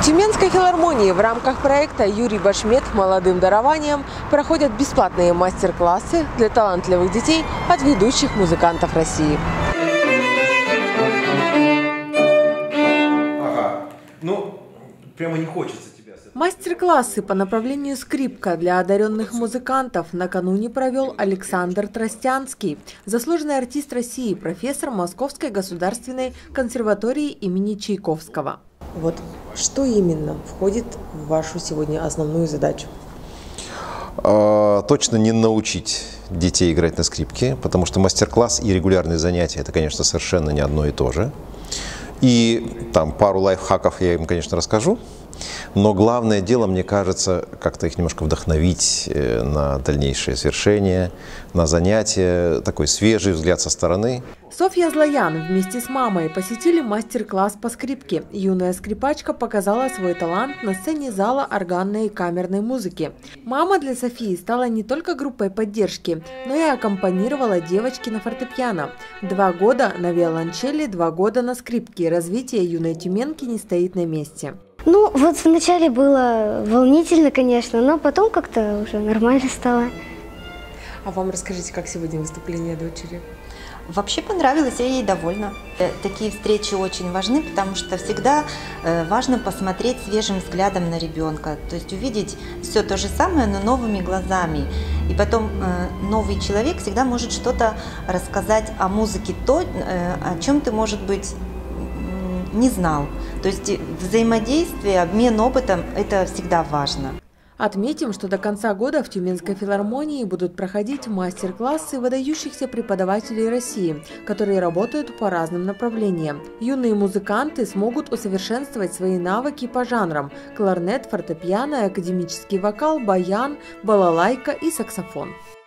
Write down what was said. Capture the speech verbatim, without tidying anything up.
В Тюменской филармонии в рамках проекта «Юрий Башмет. Молодым дарованием» проходят бесплатные мастер-классы для талантливых детей от ведущих музыкантов России. Ага. Ну, прямо не хочется тебя. Мастер-классы по направлению скрипка для одаренных музыкантов накануне провел Александр Тростянский, заслуженный артист России, профессор Московской государственной консерватории имени Чайковского. Вот что именно входит в вашу сегодня основную задачу? А, точно не научить детей играть на скрипке, потому что мастер-класс и регулярные занятия – это, конечно, совершенно не одно и то же. И там пару лайфхаков я им, конечно, расскажу. Но главное дело, мне кажется, как-то их немножко вдохновить на дальнейшее свершение, на занятия, такой свежий взгляд со стороны. Софья Злоян вместе с мамой посетили мастер-класс по скрипке. Юная скрипачка показала свой талант на сцене зала органной и камерной музыки. Мама для Софии стала не только группой поддержки, но и аккомпанировала девочке на фортепиано. Два года на виолончели, два года на скрипке. Развитие юной тюменки не стоит на месте. Ну, вот вначале было волнительно, конечно, но потом как-то уже нормально стало. А вам расскажите, как сегодня выступление дочери? Вообще понравилось, я ей довольна. Такие встречи очень важны, потому что всегда важно посмотреть свежим взглядом на ребенка. То есть увидеть все то же самое, но новыми глазами. И потом новый человек всегда может что-то рассказать о музыке, то, о чем ты, может быть, не знал. То есть взаимодействие, обмен опытом – это всегда важно. Отметим, что до конца года в Тюменской филармонии будут проходить мастер-классы выдающихся преподавателей России, которые работают по разным направлениям. Юные музыканты смогут усовершенствовать свои навыки по жанрам – кларнет, фортепиано, академический вокал, баян, балалайка и саксофон.